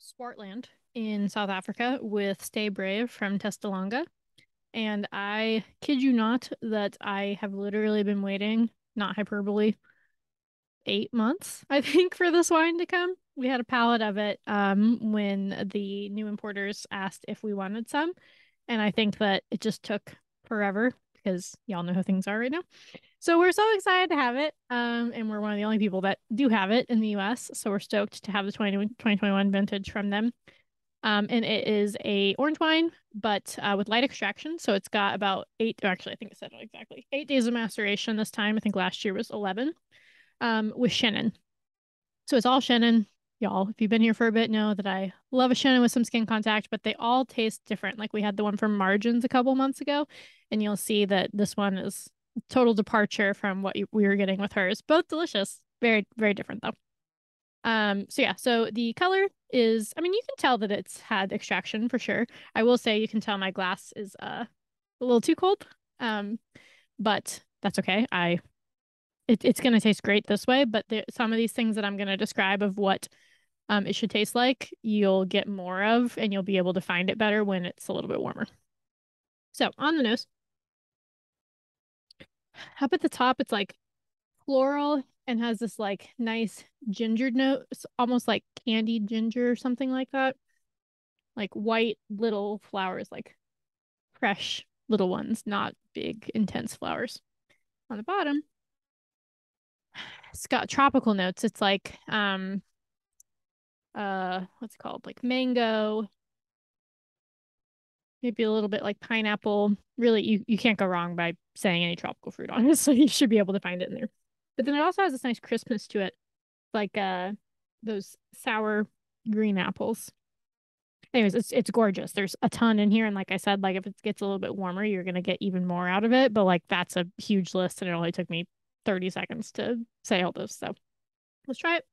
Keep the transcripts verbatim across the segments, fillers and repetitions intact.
Swartland in South Africa with Stay Brave from Testalonga. And I kid you not that I have literally been waiting, not hyperbole, eight months, I think, for this wine to come. We had a pallet of it um, when the new importers asked if we wanted some. And I think that it just took forever because y'all know how things are right now. So we're so excited to have it. Um, and we're one of the only people that do have it in the U S. So we're stoked to have the twenty twenty twenty-one vintage from them. Um, and it is a orange wine, but uh, with light extraction. So it's got about eight, or actually, I think it said it exactly eight days of maceration this time. I think last year was eleven, um, with Chenin. So it's all Chenin. Y'all, if you've been here for a bit, know that I love a Chenin with some skin contact, but they all taste different. Like we had the one from Margins a couple months ago, and you'll see that this one is total departure from what you, we were getting with hers. Both delicious, very, very different though. Um, so yeah, so the color is, I mean, you can tell that it's had extraction for sure. I will say you can tell my glass is uh a little too cold. Um, but that's okay. I it, it's gonna taste great this way, but there, some of these things that I'm gonna describe of what um it should taste like, you'll get more of and you'll be able to find it better when it's a little bit warmer. So on the nose, up at the top, it's like floral and has this like nice ginger note, it's almost like candied ginger or something like that. Like white little flowers, like fresh little ones, not big, intense flowers. On the bottom, it's got tropical notes. It's like um uh what's it called? Like mango, maybe a little bit like pineapple. Really, you, you can't go wrong by saying any tropical fruit on it, so you should be able to find it in there. But then it also has this nice crispness to it, like uh those sour green apples. Anyways, it's it's gorgeous. There's a ton in here, and like I said, like if it gets a little bit warmer, you're gonna get even more out of it. But like that's a huge list, and it only took me thirty seconds to say all this. So let's try it.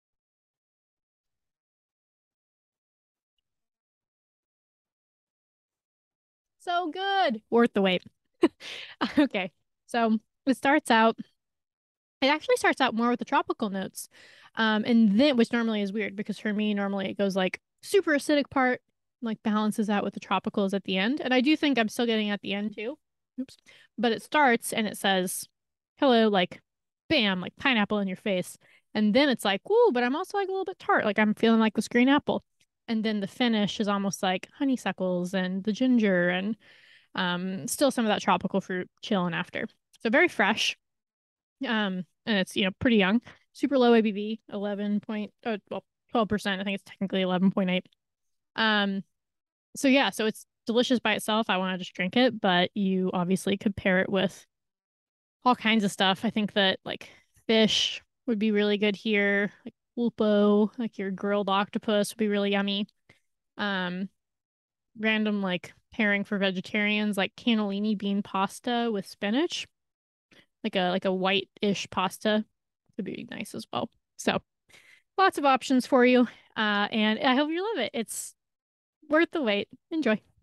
So good. Worth the wait. Okay. So it starts out, it actually starts out more with the tropical notes. Um, and then which normally is weird because for me, normally it goes like super acidic part, like balances out with the tropicals at the end. And I do think I'm still getting at the end too. Oops. But it starts and it says, hello, like bam, like pineapple in your face. And then it's like, whoa, but I'm also like a little bit tart. Like I'm feeling like this green apple. And then the finish is almost like honeysuckles and the ginger and um, still some of that tropical fruit chilling after. So very fresh. Um, and it's, you know, pretty young. Super low A B V, eleven point, oh, well, twelve percent. I think it's technically eleven point eight. Um, so yeah, so it's delicious by itself. I want to just drink it, but you obviously could pair it with all kinds of stuff. I think that like fish would be really good here. Like pulpo, like your grilled octopus would be really yummy. Um, Random like pairing for vegetarians, like cannellini bean pasta with spinach, like a like a white-ish pasta would be nice as well. So lots of options for you. Uh, and I hope you love it. It's worth the wait. Enjoy.